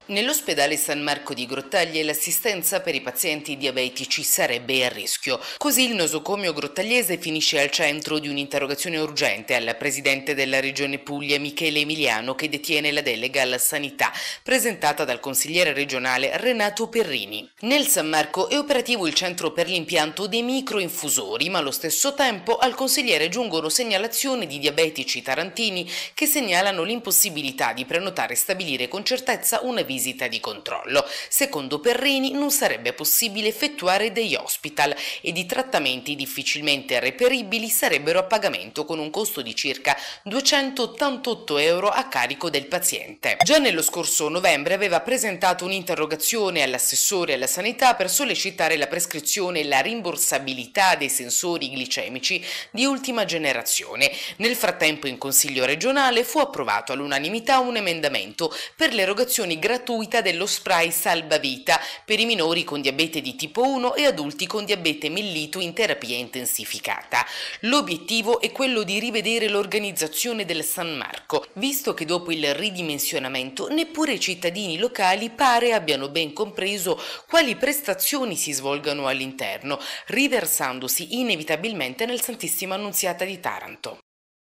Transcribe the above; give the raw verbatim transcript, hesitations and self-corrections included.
Nell'ospedale San Marco di Grottaglie l'assistenza per i pazienti diabetici sarebbe a rischio. Così il nosocomio grottagliese finisce al centro di un'interrogazione urgente al presidente della regione Puglia Michele Emiliano, che detiene la delega alla sanità, presentata dal consigliere regionale Renato Perrini. Nel San Marco è operativo il centro per l'impianto dei microinfusori, ma allo stesso tempo al consigliere giungono segnalazioni di diabetici tarantini che segnalano l'impossibilità di prenotare e stabilire con certezza una visita visita di controllo. Secondo Perrini non sarebbe possibile effettuare degli hospital ed i trattamenti difficilmente reperibili sarebbero a pagamento con un costo di circa duecentottantotto euro a carico del paziente. Già nello scorso novembre aveva presentato un'interrogazione all'assessore alla sanità per sollecitare la prescrizione e la rimborsabilità dei sensori glicemici di ultima generazione. Nel frattempo in Consiglio regionale fu approvato all'unanimità un emendamento per l'erogazione gratuita dello spray salvavita per i minori con diabete di tipo uno e adulti con diabete mellito in terapia intensificata. L'obiettivo è quello di rivedere l'organizzazione del San Marco, visto che dopo il ridimensionamento neppure i cittadini locali pare abbiano ben compreso quali prestazioni si svolgano all'interno, riversandosi inevitabilmente nel Santissima Annunziata di Taranto.